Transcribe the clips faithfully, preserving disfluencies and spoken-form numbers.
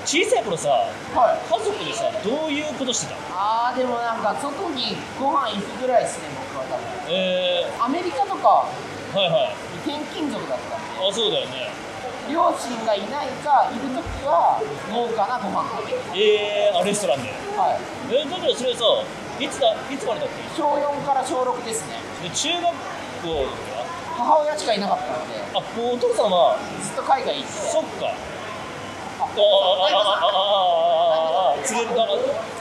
小さい頃さ、 はい、 家族でさ、どういうことしてたの？ あーでもなんか外にご飯行くぐらいですね、僕は多分。 えー、 アメリカとかはいはい。 転勤族だったんで、 あ、そうだよね。 両親がいないかいるときは豪華なご飯食べる。 えー、あ、レストランで。 はい。 えー、だからそれさ、いつだ、いつまでだっけ？ 小よんから小ろくですね。 で、中学校は母親しかいなかったので、 あ、もうお父さんは、 ずっと海外行って。 そっか。あ、あ、あ、あ、あ、あ、あ、あ、あ、釣れるかな。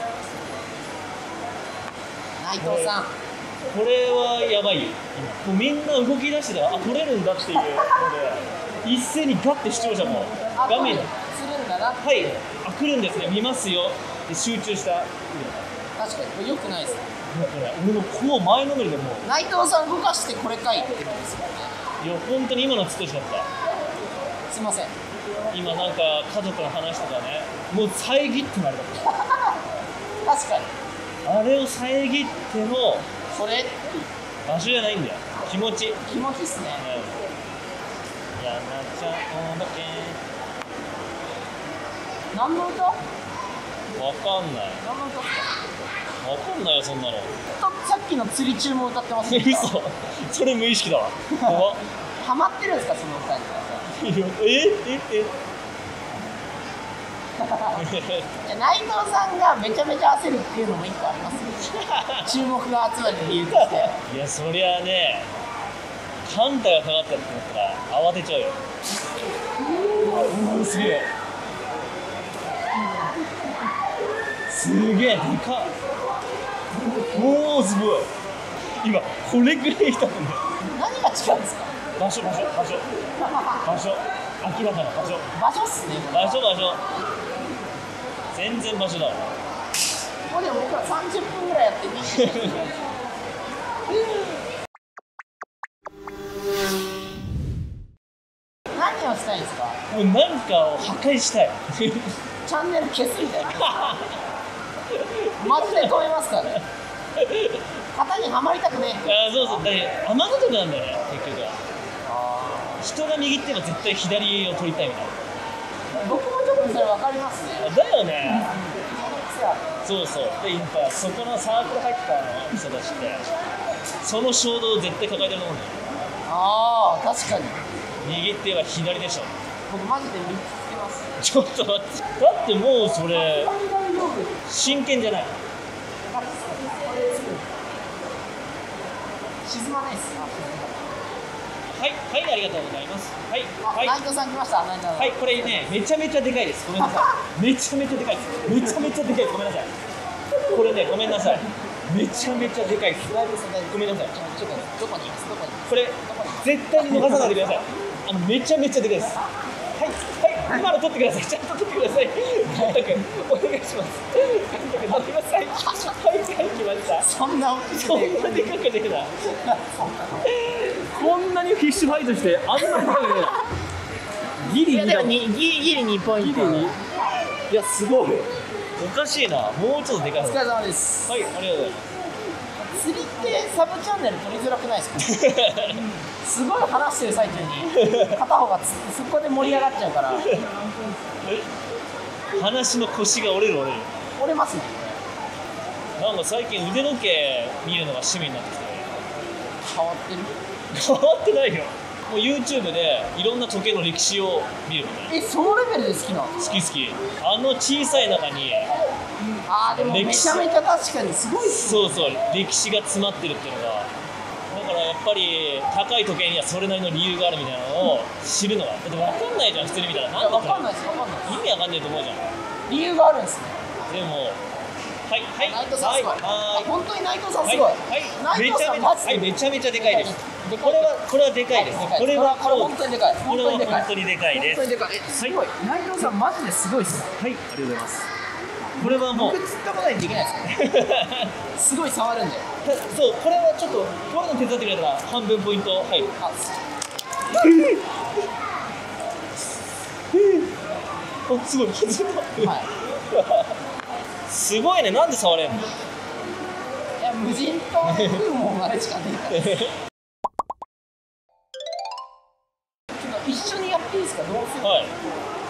内藤さん。 これはやばいよ。もうみんな動き出してたら、あ、取れるんだっていうので、一斉にガッて視聴者も画面に。 釣るんだな。 はい、あ、来るんですね、見ますよ。で集中した。 確かに、これ良くないですね。 だから俺のこう前のめりでもう。 内藤さん動かしてこれかいって言うんですよね。 いや、本当に今のつっとしかった。 すいません。 今なんか家族の話とかね、もう遮ってなるか確かに。 ら。あれを遮ってのそれ場所じゃないんだよ。気持ち。 気持ちっすね。 うん、やなちゃんだけ。 何の歌？ わかんない。 何の歌っすか？ わかんないよ、そんなの。 さっきの釣り中も歌ってますね。 嘘。それ無意識だわ。怖っ。 ハマってるんですか、その歌に。 えええじゃあ内藤さんがめちゃめちゃ焦るっていうのも一個ありますよ。注目が集まる理由として。 いや、そりゃね、カンタがかかったって思ったら慌てちゃうよ。おお、すげえ。すげえ、でかっ。おお、すごい。今これぐらい来たんだよ。 何が違うんですか？ 場所場所場所場所、明らかな場所。 場所っすね。 場所場所。全然場所だわ。 ここで僕らさんじゅっぷんぐらいやってにじゅっぷん何をしたいんですか？ もうなんかを破壊したい。 チャンネル消すみたいな。マジで止めますからね。型にはまりたくねえって。 あ、そうそう、だから甘の時なんだよね、結局は。人が握っても絶対左を取りたいみたいな。 僕もちょっとそれ分かりますね。 だよね。そうそう。で、やっぱそこのサークル入った人たちってその衝動を絶対抱えてると思うんだよ。 ああ、確かに。 握っては左でしょ。 僕マジでみっつつけます。 ちょっと待って、だってもうそれ真剣じゃない。 沈まないっす。 はい、はい、ありがとうございます。はい、はい、 内藤さん来ました。内藤さん。 はい、これね、めちゃめちゃでかいです。ごめんなさい。めちゃめちゃでかいです。めちゃめちゃでかいです。ごめんなさい。これね、ごめんなさい。めちゃめちゃでかいです。ごめんなさい。 ちょっとどこにいます？どこに？ これ絶対に逃さないでください。あのめちゃめちゃでかいです。はいはい、今の取ってください。ちゃんと取ってください。お願いします。取ってください。はいはい、来ました。 そんな大きそんなでかくねえな。こんなにフィッシュファイトしてあんなにでかくねえな。ギリギリギリギリにポイント。 いや、すごい。おかしいな。もうちょっとでかい。 お疲れ様です。 はい、ありがとうございます。 釣りってサブチャンネル取りづらくないですか？すごい話してる最中に片方がつってそこで盛り上がっちゃうから話の腰が折れる折れる。 折れますね。 なんか最近腕時計見るのが趣味になってきて。 変わってる？ 変わってないよ。もう YouTube でいろんな時計の歴史を見るみたいな。 え、そのレベルで好きなの？ 好き好き。あの小さい中に、 あーでもめちゃめちゃ確かにすごいっすね。 そうそう、歴史が詰まってるっていうのが。だからやっぱり高い時計にはそれなりの理由があるみたいなのを知るのが、だって分かんないじゃん、普通に見たら。なんだ分かんないです、分かんないです。 意味わかんないと思うじゃん。 理由があるんですね。 でも、はいはい、 内藤さんすごい。 はい、 本当に内藤さんすごい。 はい、めちゃめちゃ、はい、めちゃめちゃでかいです。これはこれはでかいです。これはこれ本当にでかい。 これは本当にでかいです。 本当にでかい。すごい。内藤さんマジですごいっす。 はい、ありがとうございます。これはもう僕釣ったことにできないですね。すごい触るんで。 そう、これはちょっとこういうの手伝ってくれたら半分ポイント。はい。あ、すごい外れた。はい。すごいね。なんで触れんの？いや、無人島で食うもんあれしかねえから。ちょっと一緒にやっていいですか？どうする？ はい。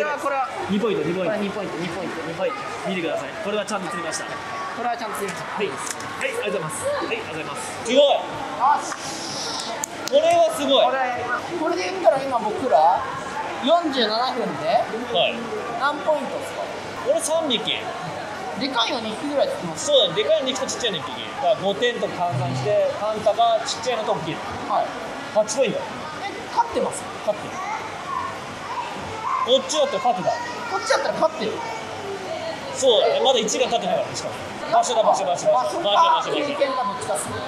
れはこれはにポイントにポイント。 にポイントにポイントにポイント。 見てください。これはちゃんと釣りました。はこれはちゃんと釣りました。 いはいありがとうございます。はいありがとうございます。すごい。これはすごい。 これこれで言ったら今僕らよんじゅうななふんではい。 何ポイントですか？ 俺さんびき。 でかいのにひきぐらい釣ってます。 そうだね。でかいのにひきとちっちゃいのいっぴき。だからごてんと換算してカンタがちっちゃいのと大きいの。 はい。 はちポイント。 え、勝ってます？ 勝ってる。こっちだったら勝ってた。 こっちだったら勝ってる。 そうだね。まだいちが勝ってないからねしかも。場所だ場所場所場所場所か場所場所場所。 経験かどっちかっすね。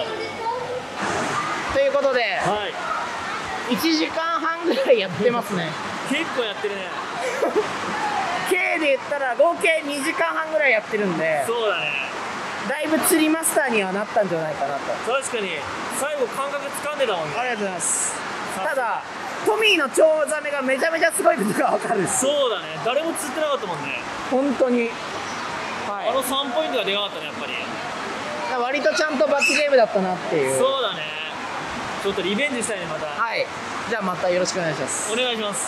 うん。 ということではい。 いちじかんはんぐらいやってますね。 結構やってるね。 計で言ったら合計にじかんはんぐらいやってるんで、 そうだね。 だいぶ釣りマスターにはなったんじゃないかなと。 確かに最後感覚掴んでたもんね。 ありがとうございます。ただトミーのチョウザメがめちゃめちゃすごいことが分かるんです。 そうだね。誰も釣ってなかったもんね。 本当に、はい、 あのさんポイントがでかかったねやっぱり。 割とちゃんと罰ゲームだったなっていう。 そうだね。ちょっとリベンジしたいねまた。 はい、じゃあまたよろしくお願いします。 お願いします。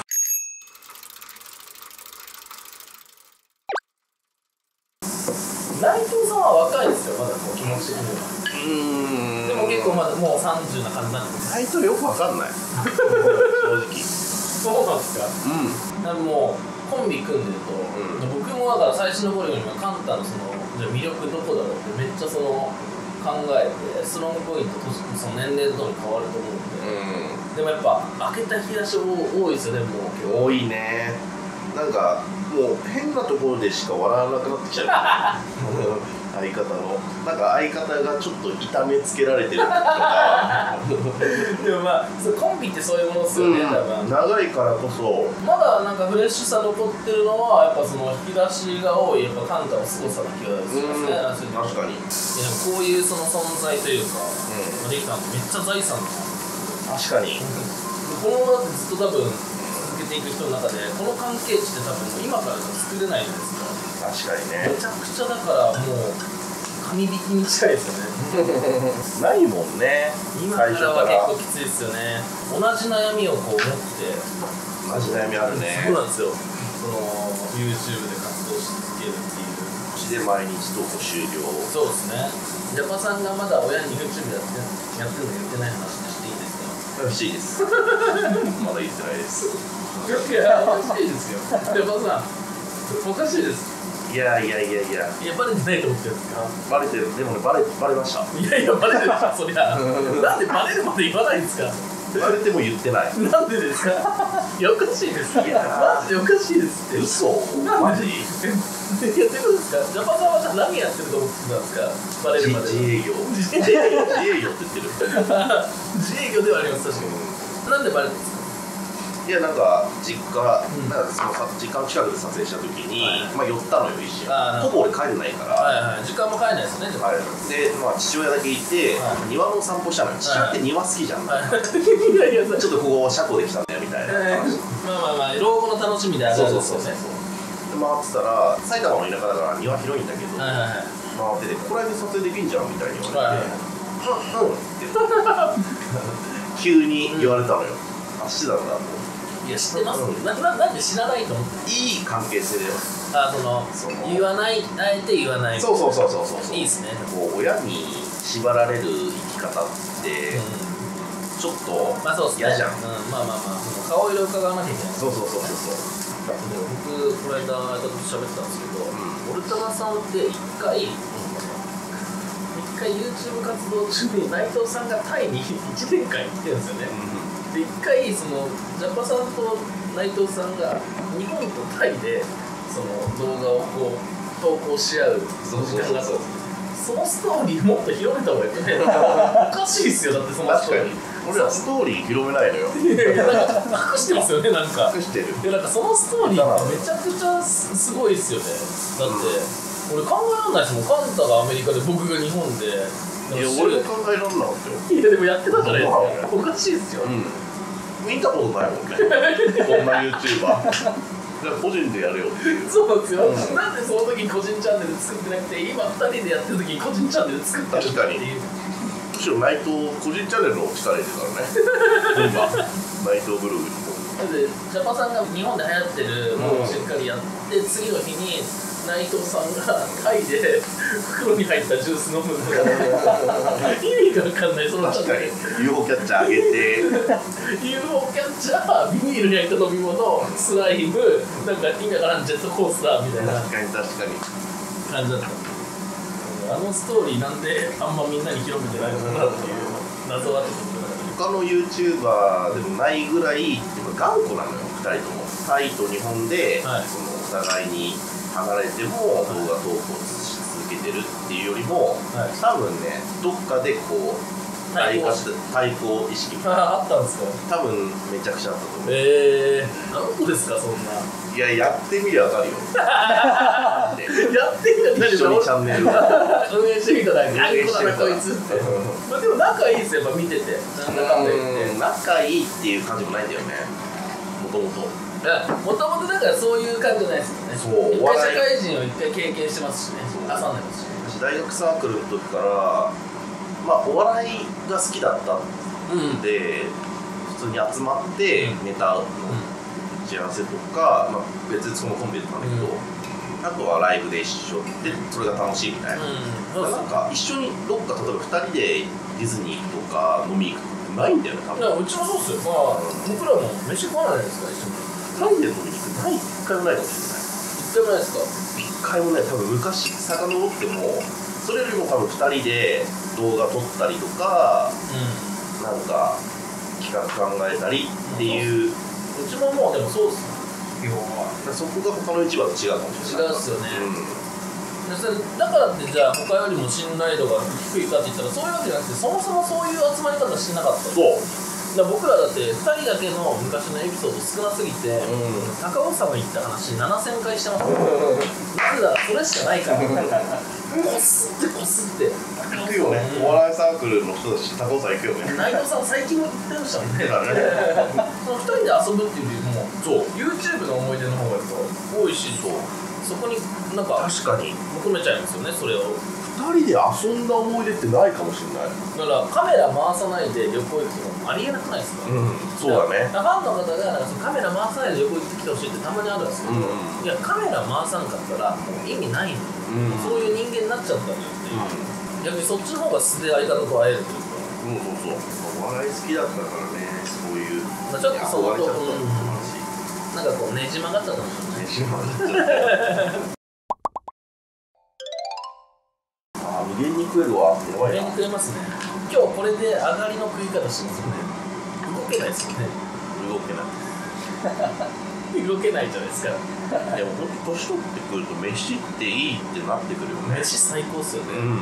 内藤さんは若いですよ、まだこう気持ち的には。 うーんでも結構まだもうさんじゅうな感じなんですタイトルよくわかんない正直そうなんですか。 うなんかもうコンビ組んでると、 う僕もだから最初の頃よりもカンタのそのじゃあ魅力どこだろうってめっちゃその考えてスロングポイントとその年齢とともに変わると思うんで、でもやっぱ開けた引き出し多いですよねもう。 ん多いね。なんかもう変なところでしか笑わなくなってきちゃう相方のなんか相方がちょっと痛めつけられてるとかでもまあそうコンビってそういうものですよね、 うん多分。 長いからこそまだなんかフレッシュさ残ってるのはやっぱその引き出しが多いやっぱカンタの凄さな気がしますね。 確かにいやでもこういうその存在というか、 うレイさんめっちゃ財産だな。 確かにこのままずっと多分続けていく人の中でこの関係値って多分もう今からじゃ作れないじゃないですか。 確かにねめちゃくちゃだからもう紙引きに近いですよね。 ないもんね今最初からからは結構きついですよね。同じ悩みをこう持ってマジ悩みあるねそうなんですよ。その YouTube で活動し続けるっていう。 うちで毎日投稿終了そうですね。ジャパさんがまだ親に YouTube やってやってるの言ってない話していいですか？ 欲しいですまだ言ってないですいやおかしいですよ。ジャパさんおかしいです。 いやいやいやいやいやバレてないと思ってるんですか？ バレてるでもねバレバレましたいやいやバレてるでしょそりゃ。なんでバレるまで言わないんですか？ バレても言ってないなんでですか？いやおかしいです。いやマジでおかしいですって。 嘘マジいやどういうことですか？ジャパさんはじゃあ何やってると思ってたんですか？バレるまで。 自営業自営業自営業って言ってる自営業ではあります確かに。なんでバレてるんですか？ いやなんか実家、 んなんかそのさ実家の近くで撮影した時に、 はいまあ寄ったのよ一瞬あーなるほほぼ俺帰れないから、 はいはい時間も変えないですよね。 はいで、まあ、父親だけいて、 はい庭の散歩したのよ父親って庭好きじゃん、 はいいやいやそれちょっとここ車庫できたんだよみたいな話、 まあまあまあ老後の楽しみであるそうんそうですそうそうでよね。 回ってたら埼玉の田舎だから庭広いんだけど、 はいはいはい。 回っててここら辺で撮影できんじゃんみたいに言われて「 はいうんうん」って急に言われたのよ、あしてたんだといや知ってます、 うんなななんで知らないと思って。 いい関係性だよあそのその言わないあえて言わない。 そうそうそうそうそうそういいですね。 こう親に縛られる生き方ってうちょっとまあそうですね。 嫌じゃん、 うん、まあまあまあその顔色を伺わなきゃいけない。 そうそうそうそうそうでも僕この間相方と喋ってたんですけど、オルタナさんって一回、一回 YouTube 活動中に内藤さんがタイにいちねんかん行ってるんですよね。 で一回そのジャパさんと内藤さんが日本とタイでその動画をこう投稿し合うその時間があったんです。そのストーリーもっと広めた方がよくね。おかしいっすよ、だってそのストーリー。 俺らストーリー広めないのよ。 いやいや、なんか隠してますよね、なんか。 隠してる。 いや、なんかそのストーリーってめちゃくちゃすすごいっすよね。だって、うん、俺考えられないですもん。カンタがアメリカで僕が日本で。 いや、俺も考えられなかったよ。 いや、でもやってたじゃないですか。おかしいっすよ。うん、 見たことないもんね。こんな YouTuber。個人でやれよっていう。 そうなんですよ、うん、なんでその時個人チャンネル作ってなくて今ふたりでやってる時に個人チャンネル作ってるっていう。 むしろ内藤個人チャンネルの力入れてからね。今内藤ブログにもだってジャパさんが日本で流行ってるものをしっかりやって、うん、次の日に内藤さんがタイで袋に入ったジュース飲むのが意味が分かんない。その確かに ユーフォー キャッチャーあげてユーフォー キャッチャービニールに入った飲み物スライムなんか意味わからんジェットコースターみたいな確かに確かに感じだった。あのストーリーなんであんまみんなに広めてないのかなっていう謎はあって他の YouTuber でもないぐらい頑固なのよふたりとも。タイと日本で、はい、そのお互いに離れても動画投稿し続けてるっていうよりも、はい、多分ねどっかでこう対抗対抗意識みたいなあったんですか。 多分めちゃくちゃあったと思う。 ええー、何個ですかそんな。 いややってみりゃ分かるよ。 やってみたら一緒にチャンネルを運営してみたら何個だなこいつって。まあでも仲いいですよやっぱ見てて。なんだかんだ言って。 仲いいっていう感じもないんだよね。もともと。 もともとだからそういう感じじゃないですよね。そう。一回社会人を一回経験してますしね。遊んでますし。 大学サークルの時からまあお笑いが好きだったんで、うん、普通に集まってネタの打ち合わせとか、まあ、別にそのコンビでなんだけど、うん、あとはライブで一緒でそれが楽しいみたいな、うん、なんか一緒にどっか例えばふたりでディズニー行くとか飲み行くとかないんだよね多分。 いやうちもそうっすよ。まあ、うん、僕らも飯食わないですか一緒に。 ふたりで飲みに行くない一回もないかもしれない。 一回もないですか。 一回もね多分昔遡ってもそれよりも多分ふたりで動画撮ったりとか、うん、なんか企画考えたりっていう、 うん、うちももうでもそうですね基本は。 そこが他の市場と違うかもしれない。 違うっすよね、うん、でそれだからってじゃあ他よりも信頼度が低いかって言ったらそういうわけじゃなくてそもそもそういう集まり方してなかった。 そうだ僕らだってふたりだけの昔のエピソード少なすぎて、うん、高尾山行った話ななせんかいしてますなぜだそれしかないからこすってこすって行くよね、うん、お笑いサークルの人たち高尾山行くよね。 内藤さん最近も行ってましたもんねそのふたりで遊ぶっていうよりもそう YouTube の思い出の方がやっぱ多いしそうそこになんか確かに求めちゃいますよねそれを。 ふたりで遊んだ思い出ってないかもしれない。 だからカメラ回さないで旅行行くのありえなくないですか。 うんそうだね。 ファンの方がなんかそのカメラ回さないで旅行行ってきてほしいってたまにあるんですけど、うん、いやカメラ回さんかったらもう意味ないの、うん、そういう人間になっちゃったんだよっていう、うん、逆にそっちの方が素で相方と会えるというか。 うんそうそうお笑い好きだったからねそういうちょっとそのと、うん、なんかこうねじ曲がっちゃったんですよね。ねじ曲がっちゃった無限に食えるわ。やばいな。 無限に食えますね。今日これで上がりの食い方してますよね。動けないですよね。 動けない動けないじゃないですか。 でも本当年取ってくると飯っていいってなってくるよね。 飯最高っすよね、うん、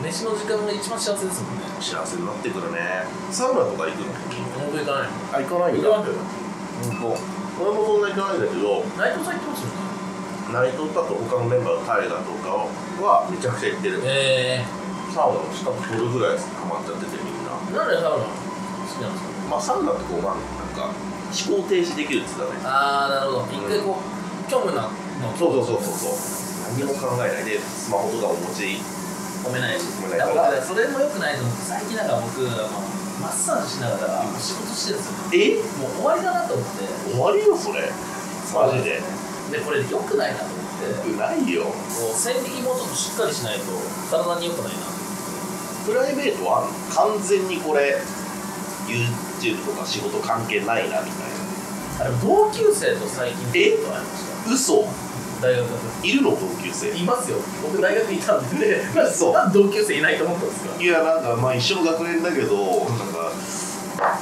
飯の時間が一番幸せですもんね。 幸せになってくるね。サウナとか行くの？ 僕行かない。 あ、行かないんだ。 行かない。 本当。俺もそんな行かないんだけど内藤さん行ってますよね。 内藤だと他のメンバーのタイガーとかはめちゃくちゃ行ってる。 えー、サウナの資格取るぐらいハマっちゃっててみんな。 なんでサウナ好きなんですか。 まあサウナってこうなんか思考停止できるって言ってたね。 ああなるほど。一回こう、うん、虚無なの。 そうそうそうそうそう。何も考えないでスマホとかお持ち褒めないし。褒めないから。それも良くないと思って最近なんか僕マッサージしながら仕事してるんですよ。え？もう終わりだなと思って。 終わりよそれ。マジで。 でこれ良くないなと思って。 良くないよ。 線引きもうちょっとしっかりしないと体に良くないな。 プライベートは完全にこれ YouTube とか仕事関係ないなみたいな。 あれ同級生と最近え？ ことありました。 嘘？ 大学いるの同級生？ いますよ。僕大学いたんで、ね、なんで同級生いないと思ったんですか。 いやなんかまあ一緒の学年だけどなんか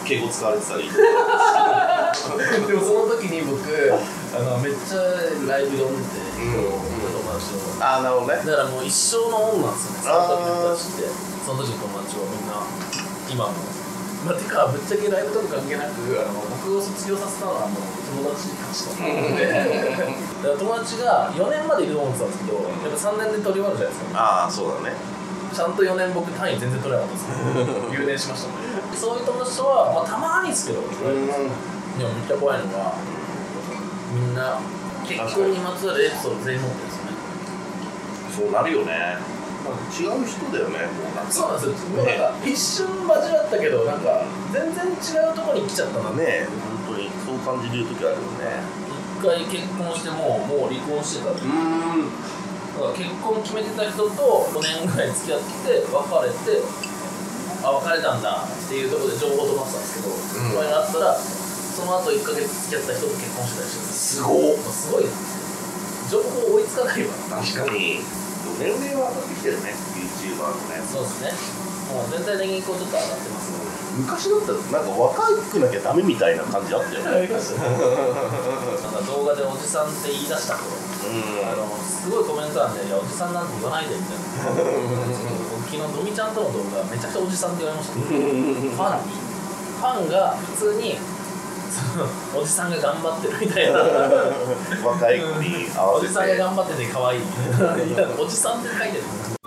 敬語使われてたりでもその時に僕あのめっちゃライブ読んでて、うん、友達をああなるほどね。 だからもう一生の恩なんですよね、その時の友達って。その時の友達はみんな今もまあ、てかぶっちゃけライブとか関係なくあの僕を卒業させたのはもう友達たちだったのでだから友達がよねんまでいると思ってたんですけどやっぱさんねんで取り終わるじゃないですか。 ああそうだね。 ちゃんとよねん僕単位全然取れなかったです留年しましたね。そういう友達とは、まあ、たまにですけど、うん、でもめっちゃ怖いのがみんな結婚にまつわるエピソード全員持ってるんですよね。 そうなるよね。違う人だよね。 そうなんですよ、ね、なんか一瞬交わったけどなんか全然違うところに来ちゃったなね。本当にそう感じる時あるよね。 一回結婚してももう離婚してたっていう。うん、だから結婚決めてた人とごねんぐらい付き合って別れてあ別れたんだっていうところで情報飛ばしたんですけど、うん、これがあったらその後いっかげつ付き合った人と結婚したりしてる。 すごっ。 すごい情報追いつかないわ。 確かに年齢は上がってきてるね、YouTuber のね。 そうですね。もう全体的にこうちょっと上がってますね。 昔だったらなんか若くなきゃダメみたいな感じあったよね。 ありましたね。なんか動画でおじさんって言い出した頃、うん、あのすごいコメント欄で「いやおじさんなんて言わないで」みたいな昨日ドミちゃんとの動画めちゃくちゃおじさんって言われましたけどファンにファンが普通におじさんが頑張ってるみたいな若い子に合わせておじさんが頑張ってて可愛いみたいなおじさんって書いてる